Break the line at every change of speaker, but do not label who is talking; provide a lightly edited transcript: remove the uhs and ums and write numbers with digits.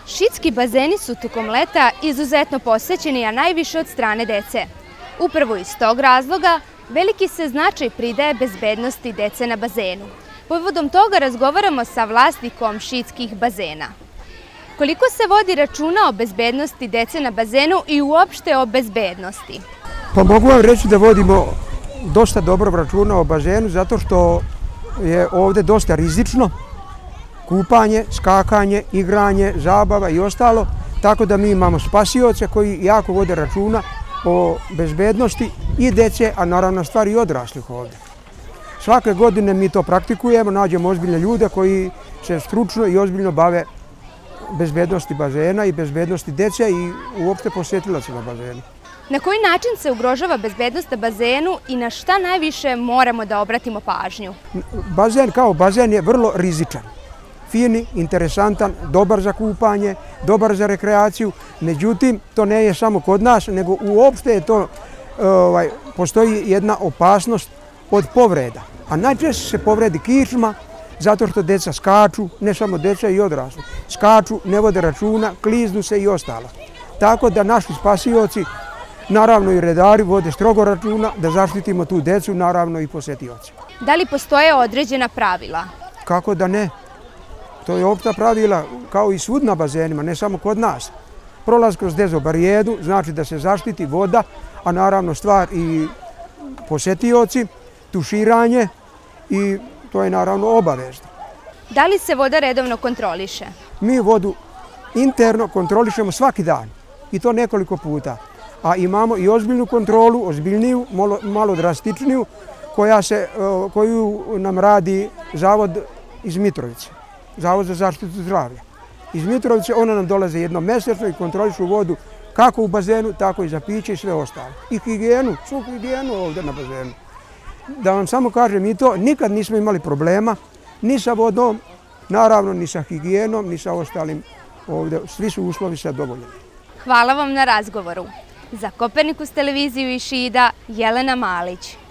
Šidski bazeni su tokom leta izuzetno posećeni, a najviše od strane dece. Upravo iz tog razloga veliki se značaj pridaje bezbednosti dece na bazenu. Povodom toga razgovaramo sa vlasnikom šidskih bazena. Koliko se vodi računa o bezbednosti dece na bazenu i uopšte o bezbednosti?
Pa mogu vam reći da vodimo dosta dobro računa o bazenu zato što je ovdje dosta rizično. Kupanje, skakanje, igranje, zabava i ostalo. Tako da mi imamo spasioce koji jako vode računa o bezbednosti i dece, a naravno stvari i odraslih ovdje. Svake godine mi to praktikujemo, nađemo ozbiljne ljude koji se stručno i ozbiljno bave bezbednosti bazena i bezbednosti dece i uopšte posjetilaca na bazenu.
Na koji način se ugrožava bezbednost na bazenu i na šta najviše moramo da obratimo pažnju?
Bazen kao bazen je vrlo rizičan. Fini, interesantan, dobar za kupanje, dobar za rekreaciju. Međutim, to ne je samo kod nas, nego uopšte je to, postoji jedna opasnost od povreda. A najčešće se povredi kičma, zato što deca skaču, ne samo deca i odrasli. Skaču, ne vode računa, kliznu se i ostalo. Tako da naši spasioci, naravno i redari, vode strogo računa da zaštitimo tu decu, naravno i posjetioci.
Da li postoje određena pravila?
Kako da ne? To je opšta pravila kao i svud na bazenima, ne samo kod nas. Prolaz kroz dezobarijedu znači da se zaštiti voda, a naravno stvar i posjetioci, tuširanje i to je naravno obavezno.
Da li se voda redovno kontroliše?
Mi vodu interno kontrolišemo svaki dan i to nekoliko puta. A imamo i ozbiljnu kontrolu, ozbiljniju, malo drastičniju, koju nam radi Zavod iz Mitrovice. Zavod za zaštitu zdravlja. Iz Mitrovice ona nam dolaze jednomesečno i kontrolišu vodu kako u bazenu, tako i za piće i sve ostalo. I higijenu, svu higijenu ovdje na bazenu. Da vam samo kažem i to, nikad nismo imali problema ni sa vodom, naravno ni sa higijenom, ni sa ostalim ovdje. Svi su uslovi sad dovoljeni.
Hvala vam na razgovoru. Za Kopernikus televiziju iz Šida, Jelena Malić.